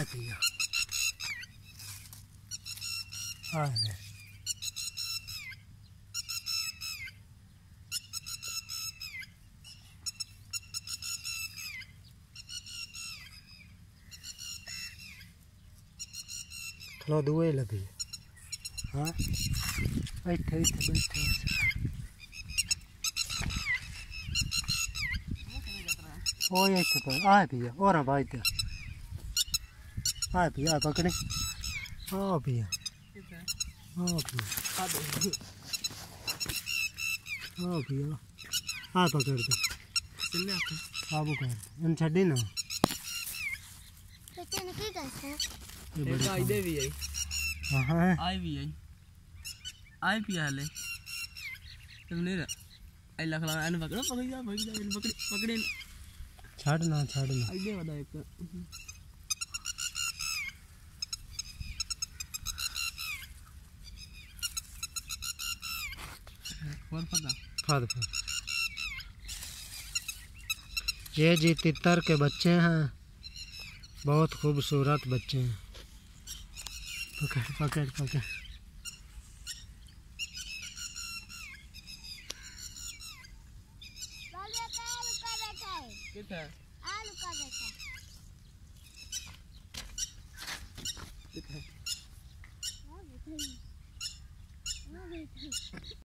भैया हाँ थोड़ा दुए लगी हाँ बैठे बैठे ओ ये तो आ भैया और भाई तो आ भैया पकड़े हाँ भैया हाँ भैया हाँ भैया हाँ पकड़ दे आप कर इन छड़ी ना आइडे भी है हाँ आई भी है आई भी हाले तुमने आई लख लगा इन पकड़ पकड़ जा इन पकड़ पकड़े छाड़ना आइडे वाला एक और पता फाद ये जी तितर के बच्चे हैं बहुत खूबसूरत बच्चे हैं पकड़ पकड़ पकड़ कितना कितना